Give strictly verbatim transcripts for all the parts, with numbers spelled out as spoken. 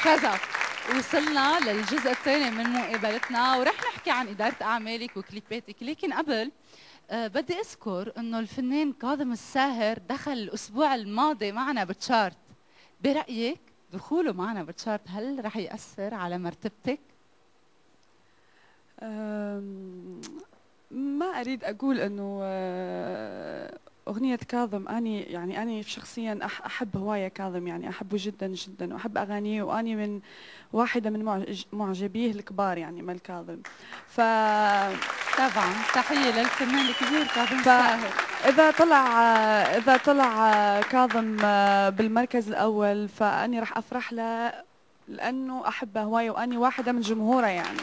كذا. وصلنا للجزء الثاني من مقابلتنا ورح نحكي عن إدارة أعمالك وكليباتك، لكن قبل أه بدي أذكر إنه الفنان كاظم الساهر دخل الأسبوع الماضي معنا بتشارت. برأيك دخوله معنا بتشارت هل رح يأثر على مرتبتك؟ ما أريد أقول إنه أغنية كاظم، أني يعني أنا شخصيا أحب هواية كاظم، يعني أحبه جدا جدا وأحب أغانيه، وأني من واحدة من معجبيه الكبار يعني مال كاظم. ف طبعا تحية للفنان الكبير كاظم الساهر. إذا طلع إذا طلع كاظم بالمركز الأول فأني راح أفرح له، لأنه أحبه هواية وأني واحدة من جمهوره يعني.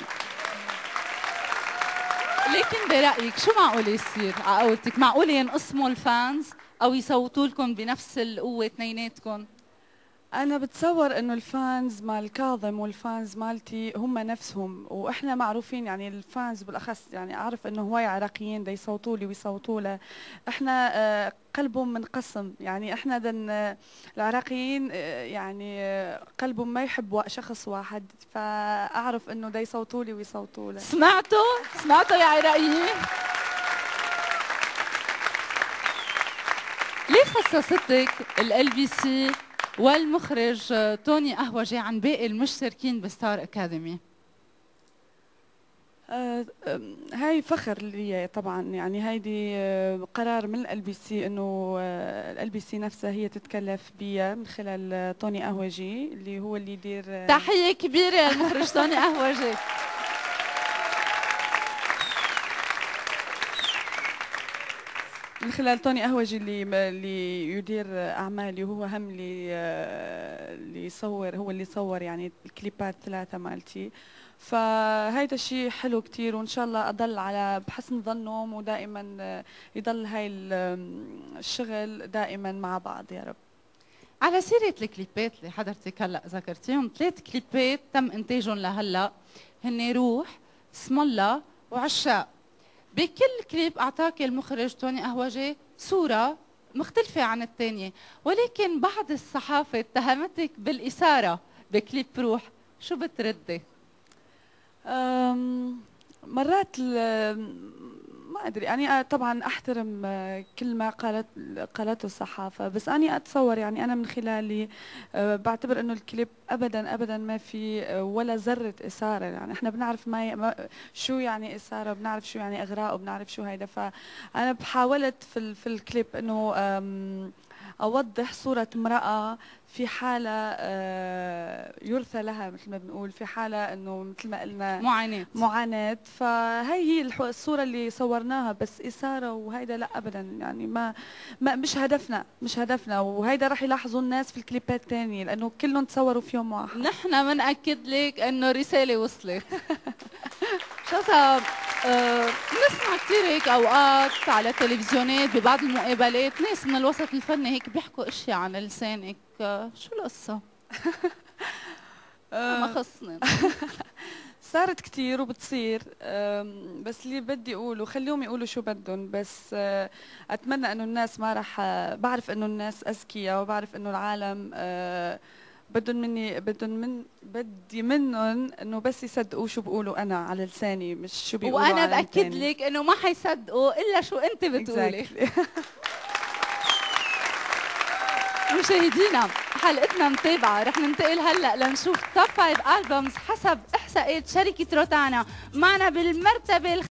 لكن برأيك شو معقول يصير على قولتك؟ معقول ينقسموا الفانز أو يصوتوا لكم بنفس القوة اثنيناتكم؟ أنا بتصور إنه الفانز مال كاظم والفانز مالتي هم نفسهم، وإحنا معروفين يعني الفانز بالأخص، يعني أعرف إنه هواي عراقيين دا يصوتوا لي ويصوتوا له. إحنا آه قلبهم منقسم، يعني إحنا دن العراقيين آه يعني آه قلبهم ما يحب شخص واحد، فأعرف إنه دا يصوتوا لي ويصوتوا له. سمعتوا؟ سمعتوا يا عراقيين؟ ليه خصصتك ال بي سي والمخرج توني قهوجي عن باقي المشتركين بستار أكاديمي؟ آه هاي فخر لي طبعا، يعني هيدي آه قرار من ال بي سي، انه آه ال بي سي نفسها هي تتكلف بيا من خلال توني قهوجي اللي هو اللي يدير. آه تحية كبيرة للمخرج توني قهوجي. من خلال توني قهوجي اللي اللي يدير اعمالي، وهو هم اللي اللي يصور، هو اللي صور يعني الكليبات ثلاثه مالتي. فهيدا الشيء حلو كثير، وان شاء الله اضل على بحسن ظنهم، ودائما يضل هاي الشغل دائما مع بعض يا رب. على سيرة الكليبات اللي حضرتك هلا ذكرتيهم، ثلاث كليبات تم انتاجهم لهلا، هن روح، اسم الله، وعشاق. بكل كليب اعطاك المخرج توني قهوجي صورة مختلفة عن الثانية، ولكن بعض الصحافة اتهمتك بالإثارة بكليب روح، شو بتردي؟ مرات ما ادري، يعني طبعا احترم كل ما قالت قالته الصحافه، بس اني اتصور يعني انا من خلالي بعتبر انه الكليب ابدا ابدا ما في ولا ذره اثاره، يعني احنا بنعرف ما شو يعني اثاره، وبنعرف شو يعني اغراء، وبنعرف شو هيدا. فانا حاولت في في الكليب انه اوضح صوره امراه في حالة يرثى لها، مثل ما بنقول، في حالة انه مثل ما قلنا معاناة معاناة. فهي هي الصورة اللي صورناها، بس إثارة وهيدا لا ابدا، يعني ما, ما مش هدفنا مش هدفنا وهيدا راح يلاحظوا الناس في الكليبات الثانية، لانه كلهم تصوروا في يوم واحد. نحن بنأكد لك انه الرسالة وصلت. شذا بنسمع أه كثير هيك اوقات على التلفزيونات ببعض المقابلات ناس من الوسط الفني هيك بيحكوا اشياء عن لسانك، شو القصة؟ ما خصني. صارت كثير وبتصير، بس اللي بدي اقوله خليهم يقولوا شو بدهم، بس اتمنى انه الناس ما راح، بعرف انه الناس اذكياء، وبعرف انه العالم بدهم مني بدهم من بدي منهم انه بس يصدقوا شو بقولوا انا على لساني، مش شو بيقولوا. وانا باكد لك انه ما حيصدقوا الا شو انت بتقولي. مشاهدينا حلقتنا متابعة، رح ننتقل هلا لنشوف توب فايف ألبومز حسب إحصائيات شركة روتانا. معنا بالمرتبة